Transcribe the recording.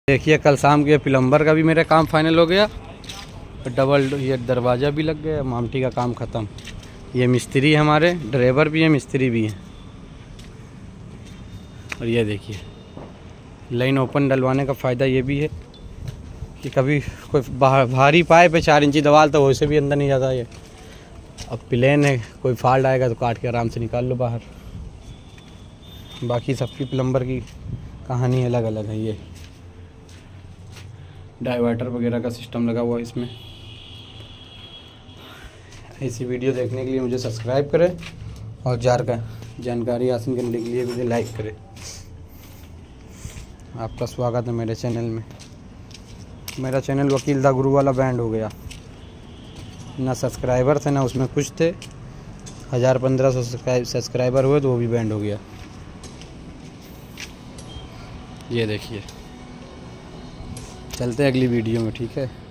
देखिए कल शाम के प्लम्बर का भी मेरा काम फाइनल हो गया। डबल ये दरवाज़ा भी लग गया, मामटी का काम ख़त्म। ये मिस्त्री है हमारे, ड्राइवर भी है मिस्त्री भी है। और ये देखिए लाइन ओपन डलवाने का फ़ायदा ये भी है कि कभी कोई भारी पाइप है 4 इंची दवाल तो वैसे भी अंदर नहीं जाता ये। अब प्लेन है, कोई फॉल्ट आएगा तो काट के आराम से निकाल लो बाहर। बाकी सबकी प्लम्बर की कहानी अलग अलग है। ये डाइवर्टर वगैरह का सिस्टम लगा हुआ है इसमें। ऐसी वीडियो देखने के लिए मुझे सब्सक्राइब करें और जानकारी हासिल करने के लिए मुझे लाइक करें। आपका स्वागत है मेरे चैनल में। मेरा चैनल वकील दा गुरु वाला बैंड हो गया, ना सब्सक्राइबर थे ना उसमें कुछ थे। 1000-1500 सब्सक्राइबर हुए तो वो भी बैंड हो गया। ये देखिए, चलते हैं अगली वीडियो में, ठीक है।